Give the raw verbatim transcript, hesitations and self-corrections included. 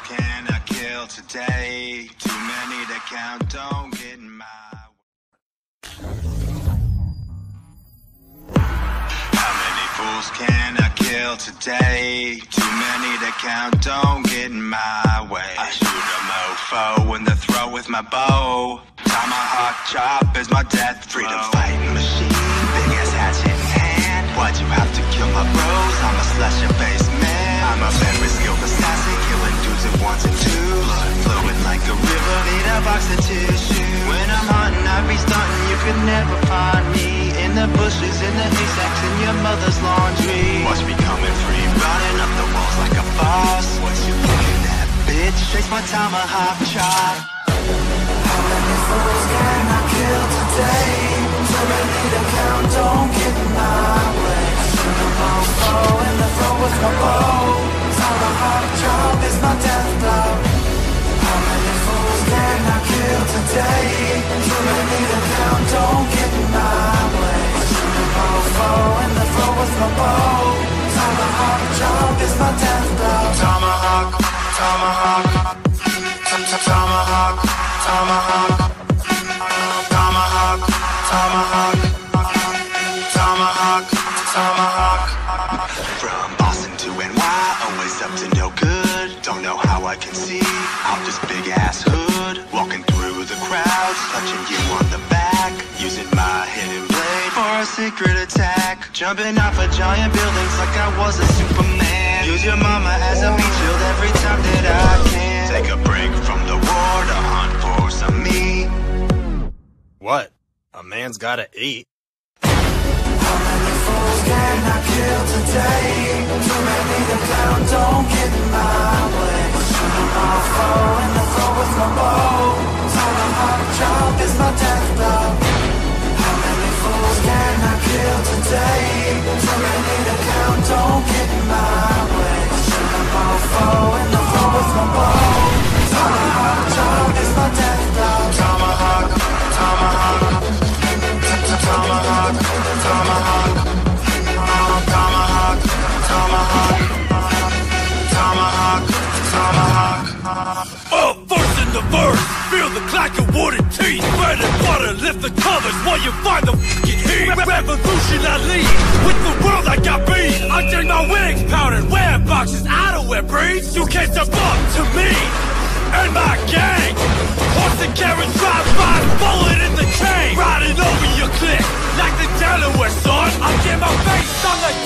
can I kill today? Too many to count, don't get in my way. How many fools can I kill today? Too many to count, don't get in my way. I shoot a mofo in the throat with my bow. Tomahawk chop is my death throw. Freedom fighting machine, big ass hatchet in hand. Why'd you have to kill my bros? I'm a slasher face man. I'm a very skilled assassin, killing dudes at once and twos. Blood flowing like a river, need a box of tissue. When I'm hunting, I be stunting, you could never find me. In the bushes, in the haystacks, in your mother's laundry. Watch me coming free, running up the walls like a boss. What you looking at, bitch? Chase my tomahawk chop. How many fools can I kill today? Too many to count, don't get in my way. I shoot a mofo in the throat with my bow. Tomahawk chop is my death blow. How many fools can I kill today? Too many to count, don't get in my way. I shoot a mofo in the throat with my bow. Tomahawk chop is my death blow. Tomahawk, tomahawk, tomahawk, tomahawk, tomahawk, tomahawk, tomahawk, tomahawk. From Boston to N Y, always up to no good. Don't know how I can see out this big ass hood. Walking through the crowds, touching you on the back, using my hidden blade for a secret attack. Jumping off of giant buildings like I was a Superman. Use your mama as a meat shield every time that I can. Take a break from the war to hunt for some meat. What? A man's gotta eat. How many fools can I kill today? Too many to count, don't get in my way. Shoot a mofo in the throat with my bow. Tomahawk chop is my death blow. How many fools can I kill today? Too many to count, don't get in my way. Shoot a mofo in the throat with my bow. Tomahawk chop is my death blow. Tomahawk, tomahawk, tomahawk, tomahawk, tomahawk, tomahawk, tomahawk, tomahawk. Up first in the verse, feel the clack of wooden teeth. Bread and butter, lift the covers while you find the fucking heat. Revolution I lead, with the world I got beat. I drink my wings, powdered web boxes, outerwear breeds. You can't step up to me and my gang. Horse and carriage drive by, bullet in the chain. Riding over your cliff like the Delaware, son. I get my face on the